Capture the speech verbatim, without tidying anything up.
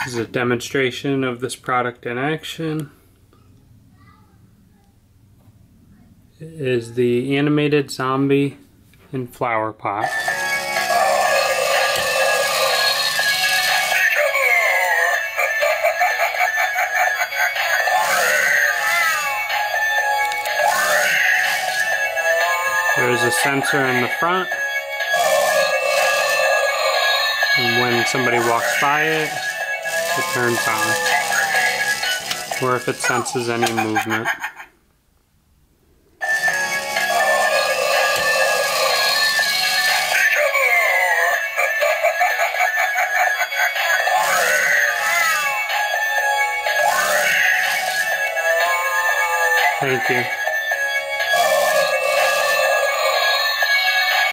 This is a demonstration of this product in action. It is the animated zombie in flower pot. There's a sensor in the front, and when somebody walks by it, it turns on, or if it senses any movement. Thank you.